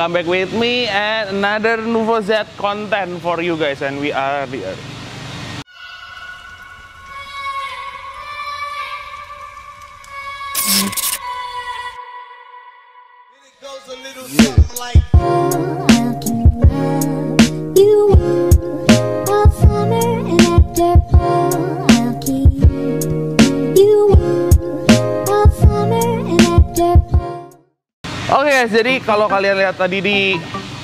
welcome back with me and another Nuvo Z content for you guys, and we are the Oke guys, jadi kalau kalian lihat tadi di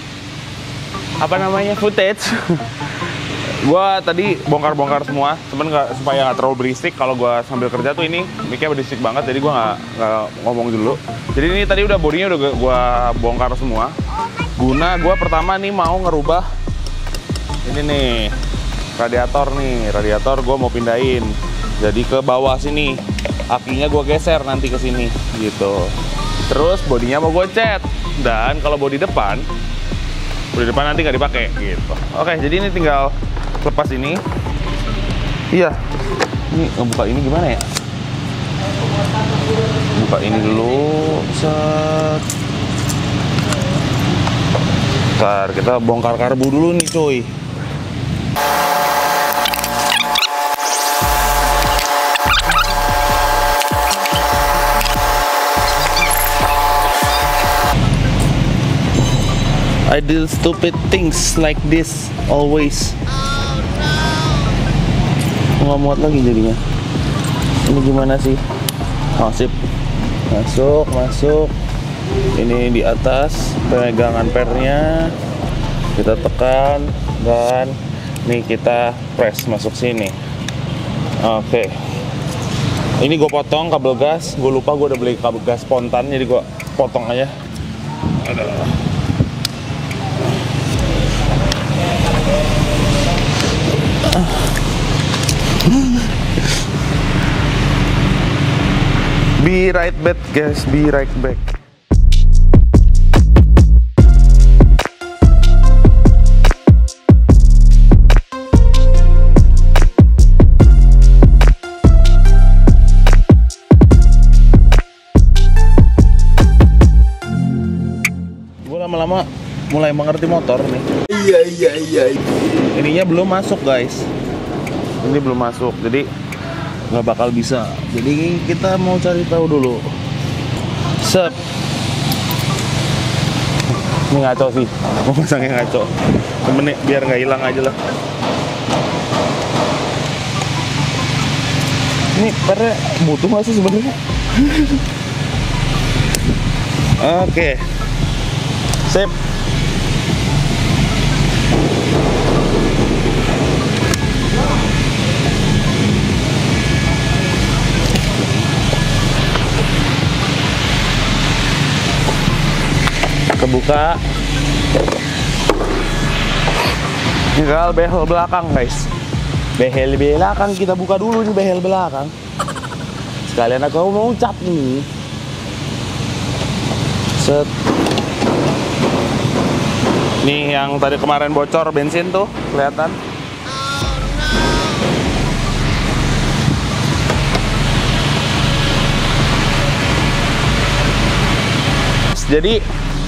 footage, gua tadi bongkar-bongkar semua, supaya nggak terlalu berisik. Kalau gua sambil kerja tuh ini mic-nya berisik banget, jadi gua nggak ngomong dulu. Jadi ini tadi udah bodinya udah gua bongkar semua. Guna gua pertama nih mau ngerubah ini nih radiator gua mau pindahin jadi ke bawah sini, akinya gua geser nanti ke sini gitu. Terus bodinya mau gue cat, dan kalau bodi depan nanti nggak dipakai gitu. Oke, jadi ini tinggal lepas ini. Iya, ini ngebuka ini gimana ya? Buka ini dulu, set. Ntar kita bongkar karbu dulu nih cuy. I do stupid things like this always. Nggak muat lagi jadinya. Ini gimana sih? Oh, sip. Masuk. Ini di atas pegangan pernya. Kita tekan dan nih kita press masuk sini. Oke. Ini gue potong kabel gas. Gue lupa gue udah beli kabel gas spontan, jadi gue potong aja. Be right back guys, be right back. Gue lama-lama mulai mengerti motor nih. Iya. Ininya belum masuk guys. Ini belum masuk, jadi nggak bakal bisa. Jadi kita mau cari tahu dulu. Sep. Ini ngaco sih, mau pasangnya ngaco. Temennya biar nggak hilang aja lah. Ini pernya butuh nggak sih sebenarnya? Oke. Sip. Kebuka. Tinggal behel belakang guys. Behel belakang kita buka dulu nih, behel belakang. Sekalian aku mau ucap nih. Set. Nih yang tadi kemarin bocor bensin tuh kelihatan. Jadi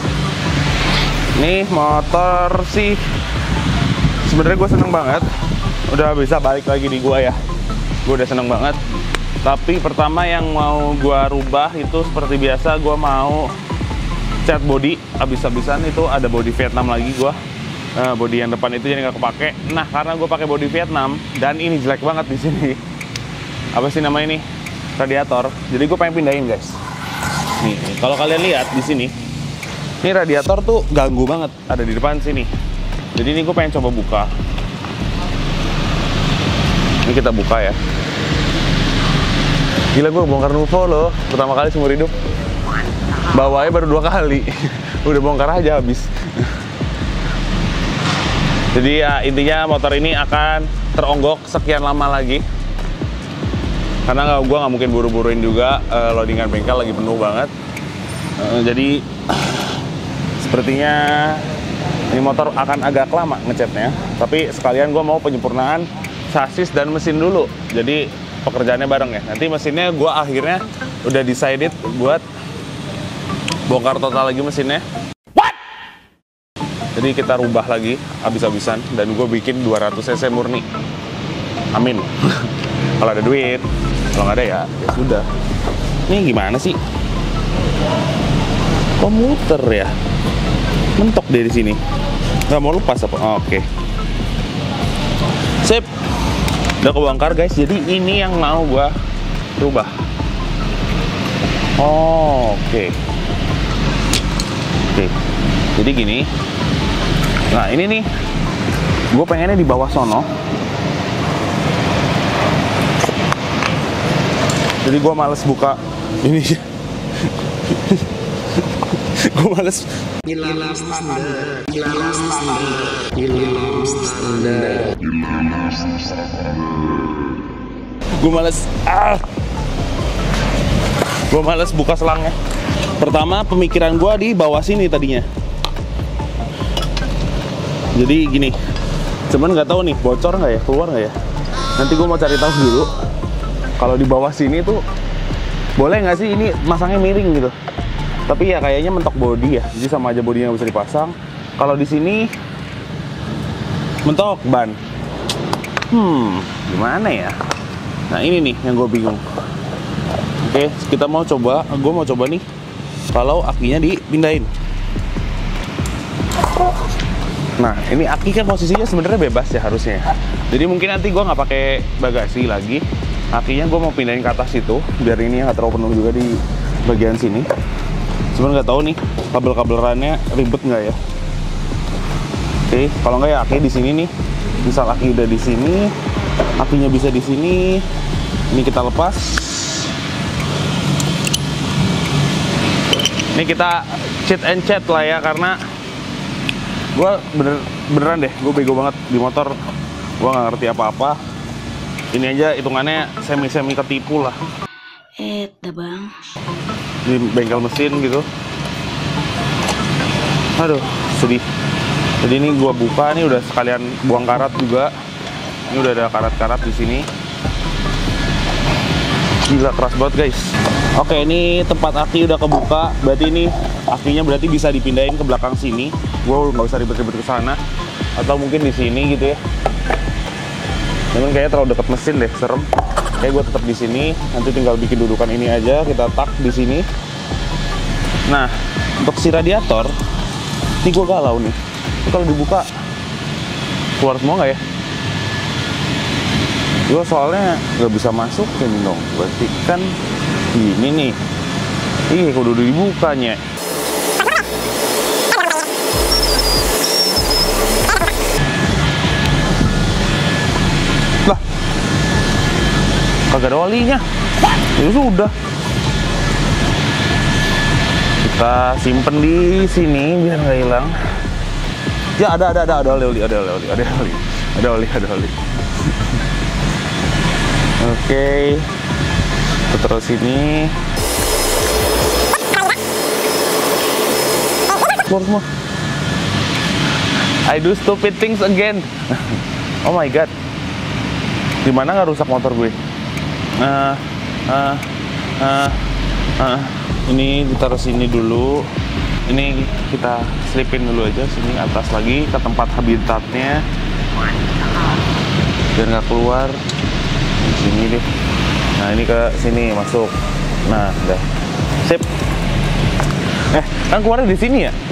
nih motor sih sebenarnya gue seneng banget, udah bisa balik lagi di gua ya. Gue udah seneng banget. Tapi pertama yang mau gue rubah itu seperti biasa, gue mau cat body abis-abisan. Itu ada body Vietnam lagi gue. Body yang depan itu jadi nggak kepake. Nah karena gue pakai body Vietnam dan ini jelek banget di sini. Apa sih namanya ini? Radiator. Jadi gue pengen pindahin guys. Nih kalau kalian lihat di sini. Ini radiator tuh ganggu banget, ada di depan sini. Jadi ini gue pengen coba buka. Ini kita buka ya. Gila, gue bongkar Nuvo loh, pertama kali seumur hidup. Bawanya baru 2 kali. Udah bongkar aja habis. Jadi ya intinya motor ini akan teronggok sekian lama lagi. Karena gue nggak mungkin buru-buruin juga, loadingan bengkel lagi penuh banget. Jadi sepertinya ini motor akan agak lama ngecatnya, tapi sekalian gue mau penyempurnaan sasis dan mesin dulu. Jadi pekerjaannya bareng ya. Nanti mesinnya gue akhirnya udah decided buat bongkar total lagi mesinnya. What? Jadi kita rubah lagi habis-habisan dan gue bikin 200 cc murni. Amin. Kalau ada duit, kalau nggak ada ya sudah. Ini gimana sih? Komuter ya? Mentok dari sini. Nggak mau lepas apa? Oh, oke. Sip. Udah kebongkar guys. Jadi ini yang mau gue rubah. Oh, oke. Oke. Jadi gini. Nah ini nih, gue pengennya di bawah sono. Jadi gue males buka ini. Gue males. Gue males. Gue males buka selangnya. Pertama pemikiran gue di bawah sini tadinya. Jadi gini, cuman nggak tahu nih bocor nggak ya, keluar nggak ya. Nanti gue mau cari tahu dulu. Kalau di bawah sini tuh boleh nggak sih ini masangnya miring gitu. Tapi ya kayaknya mentok bodi ya, jadi sama aja bodinya bisa dipasang. Kalau di sini mentok ban. Gimana ya? Nah ini nih yang gue bingung. Oke, kita mau coba, gue mau coba nih kalau akinya dipindahin. Nah, ini aki kan posisinya sebenarnya bebas ya harusnya. Jadi mungkin nanti gue nggak pakai bagasi lagi. Akinya gue mau pindahin ke atas itu, biar ini nggak terlalu penuh juga di bagian sini. Cuman nggak tahu nih kabel-kabel rannya ribet nggak ya. Oke, kalau nggak ya aki di sini nih. Misal aki udah di sini, akinya bisa di sini. Ini kita lepas. Ini kita cheat and chat lah ya, karena gue beneran deh, gue bego banget di motor. Gue nggak ngerti apa-apa. Ini aja hitungannya semi-semi ketipu lah. Bang. Di bengkel mesin gitu. Aduh, sedih. Jadi ini gue buka, nih udah sekalian buang karat juga. Ini udah ada karat-karat di sini. Gila, keras banget guys. Oke, ini tempat aki udah kebuka. Berarti ini akinya berarti bisa dipindahin ke belakang sini. Gue nggak usah ribet-ribet ke sana. Atau mungkin di sini gitu ya. Cuman kayaknya terlalu dekat mesin deh, serem. Kayak gue tetap di sini. Nanti tinggal bikin dudukan ini aja, kita tak di sini. Nah, untuk si radiator, ini gue galau nih. Ini kalau dibuka keluar semua nggak ya? Gue soalnya nggak bisa masukin dong. Berarti kan ini nih. Ih, kudu dibukanya. Lah, kagak ada olinya. Ya sudah. Kita simpen di sini biar nggak hilang. Ya ada oli. Oke. Terus ini. Keluar semua. I do stupid things again. Oh my god. Gimana nggak rusak motor gue? Ini ditaruh sini dulu. Ini kita selipin dulu aja sini atas lagi ke tempat habitatnya. Biar nggak keluar. Di sini deh. Nah ini ke sini masuk. Nah udah. Sip. Kan keluarnya di sini ya?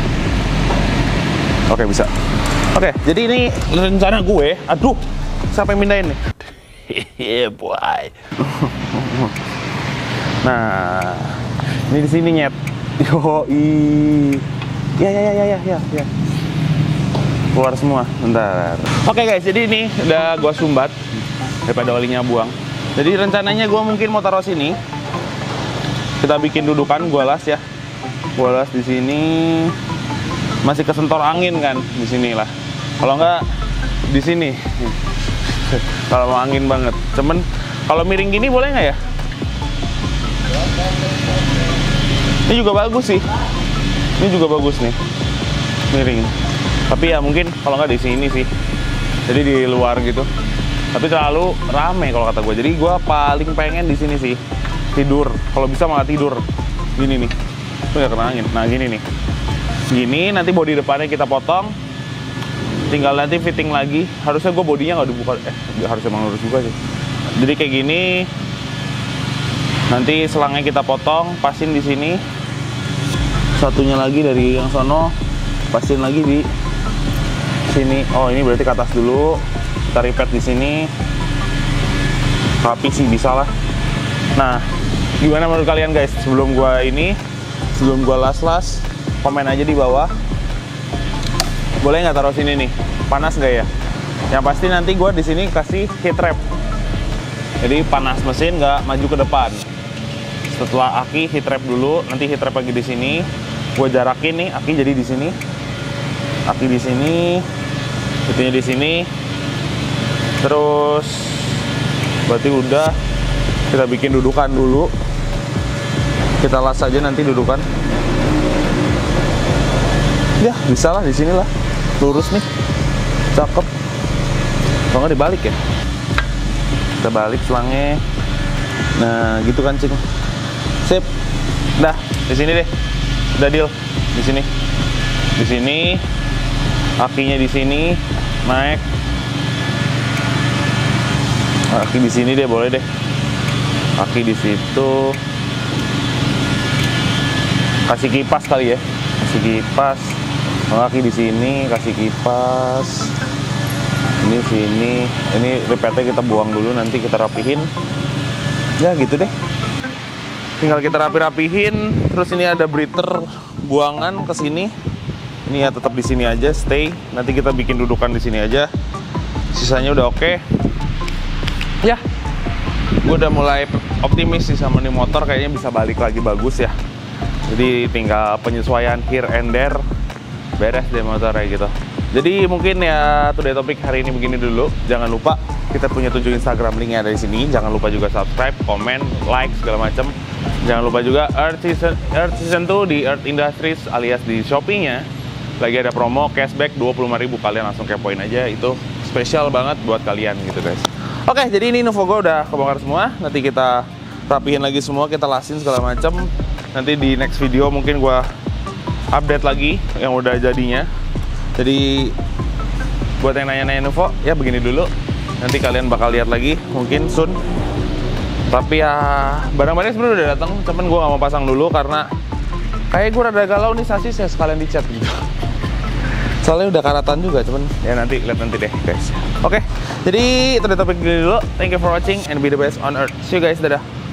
Oke bisa. Oke, jadi ini rencana gue. Aduh, siapa yang mindahin nih? Yeah boy. Nah, ini di sini nyet. Yoi. Ya. Keluar semua. Bentar. Oke guys, jadi ini udah gue sumbat daripada olinya buang. Jadi rencananya gue mungkin mau taruh sini. Kita bikin dudukan, gue las ya. Gue las di sini. Masih kesentor angin kan di sini lah. Kalau nggak di sini. Kalau mau angin banget. Cuman kalau miring gini boleh nggak ya? Ini juga bagus sih. Ini juga bagus nih. Miring. Tapi ya mungkin kalau nggak di sini sih. Jadi di luar gitu. Tapi terlalu rame kalau kata gue. Jadi gue paling pengen di sini sih. Tidur. Kalau bisa malah tidur. Gini nih. Itu nggak kena angin. Nah gini nih. Gini, nanti bodi depannya kita potong. Tinggal nanti fitting lagi. Harusnya gue bodinya nggak dibuka. Harusnya emang lurus juga sih. Jadi kayak gini. Nanti selangnya kita potong, pasin di sini. Satunya lagi dari yang sono, pasin lagi di sini. Oh, ini berarti ke atas dulu. Kita repeat di sini. Rapi sih bisa lah. Nah, gimana menurut kalian guys? Sebelum gua las-las, komen aja di bawah. Boleh nggak taruh sini nih? Panas nggak ya? Yang pasti nanti gua di sini kasih heat trap. Jadi panas mesin nggak maju ke depan. Setelah aki heat trap dulu, nanti heat trap lagi di sini. Gua jarakin nih, aki jadi di sini. Aki di sini, itunya di sini. Terus berarti udah, kita bikin dudukan dulu. Kita las aja nanti dudukan. Ya, bisa lah di sini lah. Lurus nih. Cakep. Kalau nggak dibalik ya. Kita balik selangnya. Nah, gitu kan, Cing. Sip. Dah, di sini deh. Udah deal. Di sini. Di sini. Akinya di sini. Naik. Aki di sini deh, boleh deh. Aki di situ. Kasih kipas kali ya. Kasih kipas. Aki di sini, kasih kipas. Ini sini. Ini repeatnya kita buang dulu, nanti kita rapihin. Ya gitu deh. Tinggal kita rapihin. Terus ini ada breather buangan ke sini. Ini ya tetap di sini aja, stay. Nanti kita bikin dudukan di sini aja. Sisanya udah oke. Ya, gue udah mulai optimis sih sama nih motor, kayaknya bisa balik lagi bagus ya. Jadi tinggal penyesuaian here and there, beres deh motornya gitu. Jadi mungkin ya today topik hari ini begini dulu. Jangan lupa kita punya 7 Instagram, linknya ada di sini. Jangan lupa juga subscribe, komen, like segala macam. Jangan lupa juga Earth Season 2 di Earth Industries alias di Shopee-nya. Lagi ada promo cashback 25.000, kalian langsung kepoin aja, itu spesial banget buat kalian gitu guys. Oke, jadi ini Nuvo gue udah kebongkar semua. Nanti kita rapihin lagi semua, kita lasin segala macam. Nanti di next video mungkin gue update lagi yang udah jadinya. Jadi buat yang nanya-nanya Nuvo, ya begini dulu. Nanti kalian bakal lihat lagi mungkin soon. Tapi ya barang-barangnya sebenarnya udah datang, cuman gue nggak mau pasang dulu karena kayak gue rada galau nih sasis ya, sekalian dicat gitu. Soalnya udah karatan juga, cuman ya nanti lihat nanti deh guys. Oke, jadi itu udah topik dulu. Thank you for watching and be the best on earth. See you guys, dadah.